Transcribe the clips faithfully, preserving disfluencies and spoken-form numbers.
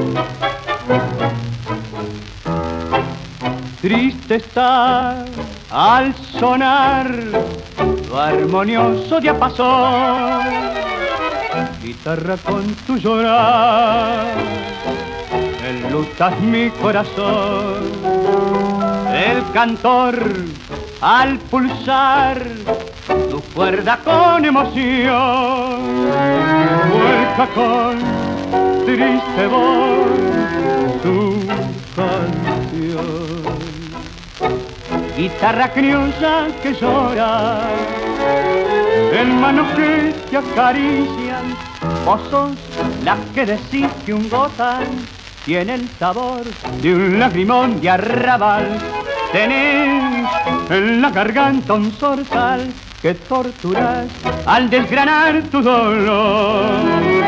Triste está al sonar tu armonioso diapasón, guitarra con tu llorar, enlutas mi corazón. El cantor al pulsar tu cuerda con emoción, vuelca con triste voz tu canción. Guitarra criolla que llora, en manos que te acarician, vos sos la que decís que un gotán tiene el sabor de un lagrimón de arrabal. Tenés en la garganta un zorzal que torturas al desgranar tu dolor.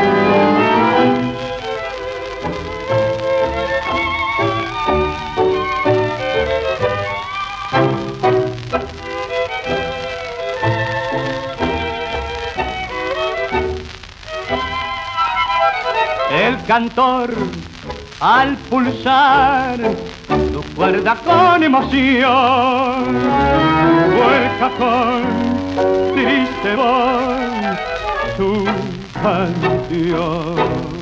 El cantor al pulsar tu cuerda con emoción, vuelca con triste voz tu canción.